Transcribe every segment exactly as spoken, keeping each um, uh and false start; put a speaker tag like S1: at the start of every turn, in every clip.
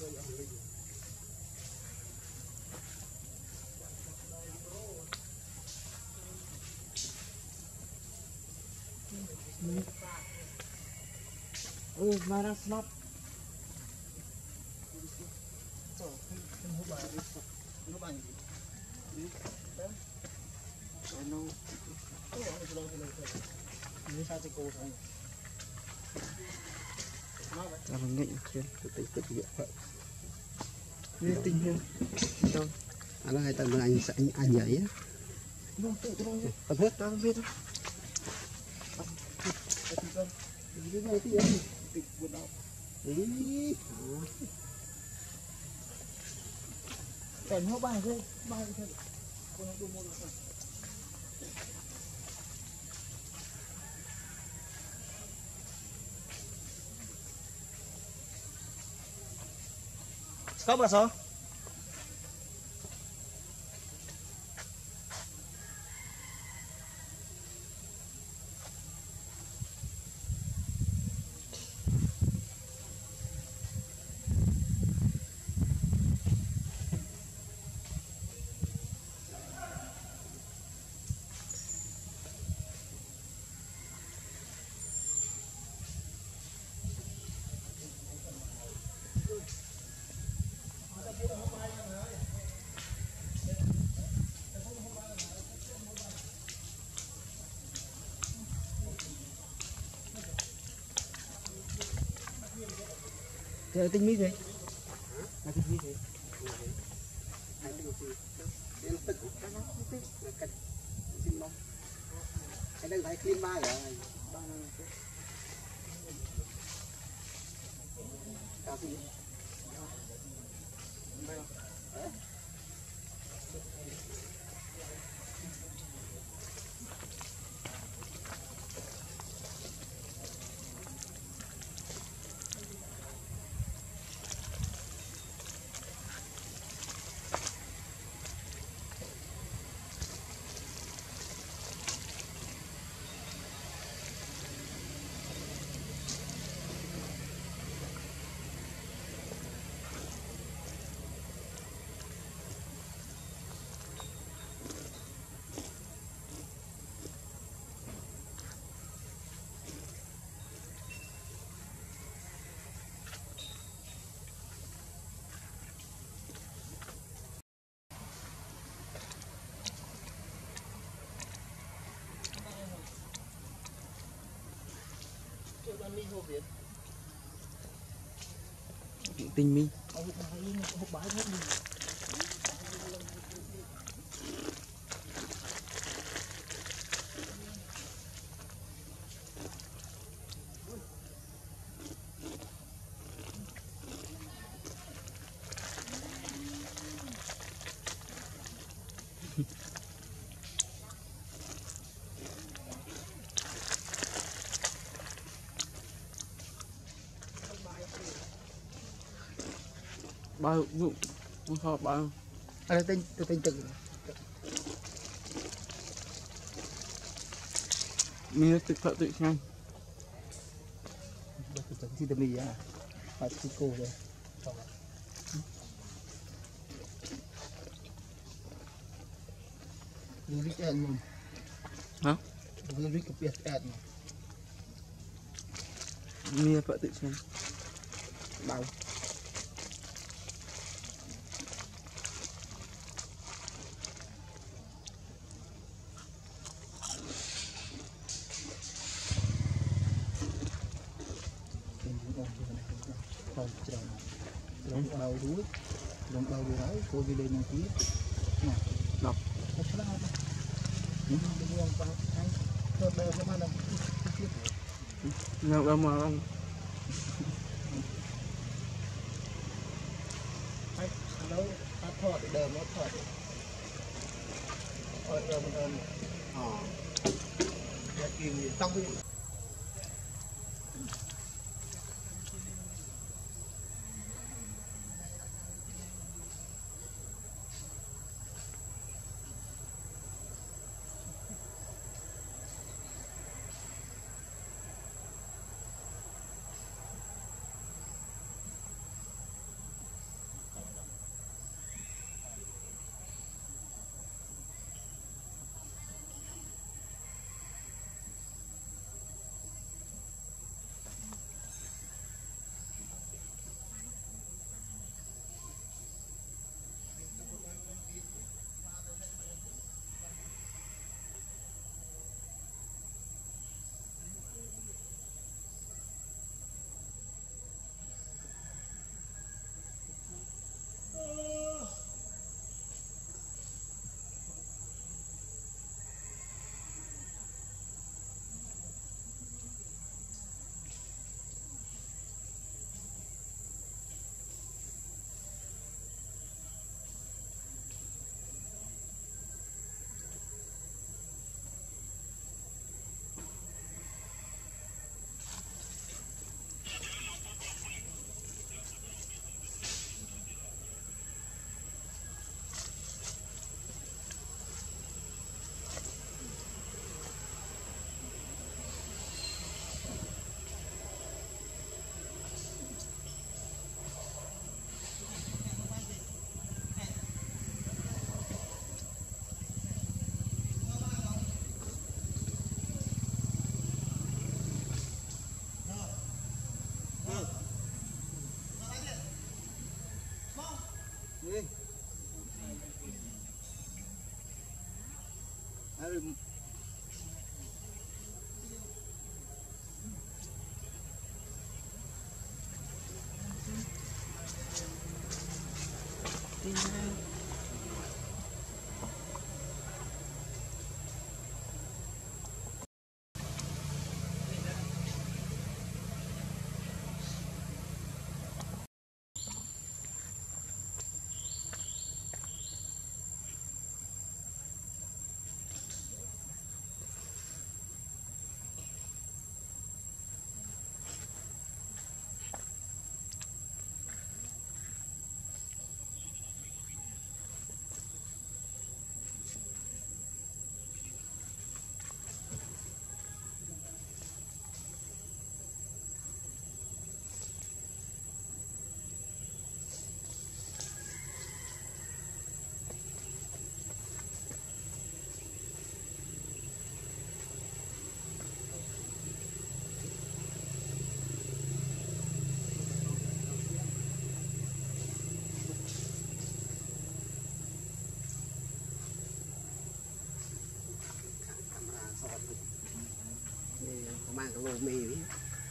S1: ừ mà đang snap ta mình nghĩ trên tự tự tự hiện vậy như tình hình đâu anh nói tận anh anh anh vậy á không biết tao không biết đâu cái này thì anh tịch quần áo ý cảnh nó bay thôi bay thôi con nó mua được stop là sao giờ tinh mỹ gì là tinh mỹ gì cái đây phải clean ba rồi cà phê tinh minh bao vụ không sao bao à đây tinh tôi tinh từng mình tự thợ tự xem đây tôi chỉ tầm mì à phải chỉ cô rồi như rít ăn luôn hả như rít cái biệt ăn mình phải tự xem bao lòng bao đuối lòng bao đuối đấy cô đi lên một tí nè đọc không có đâu những cái lòng bao hay tôi bây giờ mà làm nào đâu mà ông hay đâu ta thọt để nó thọt ở đây mình ơn ờ để kìm xong đi Mang cái lô mì đi.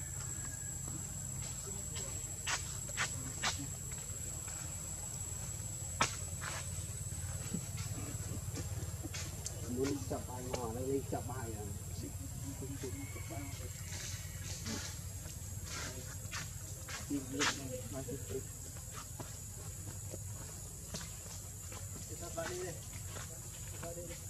S1: Muốn chập bài ngò đây đi chập bài à. Kita balik deh. Balik deh.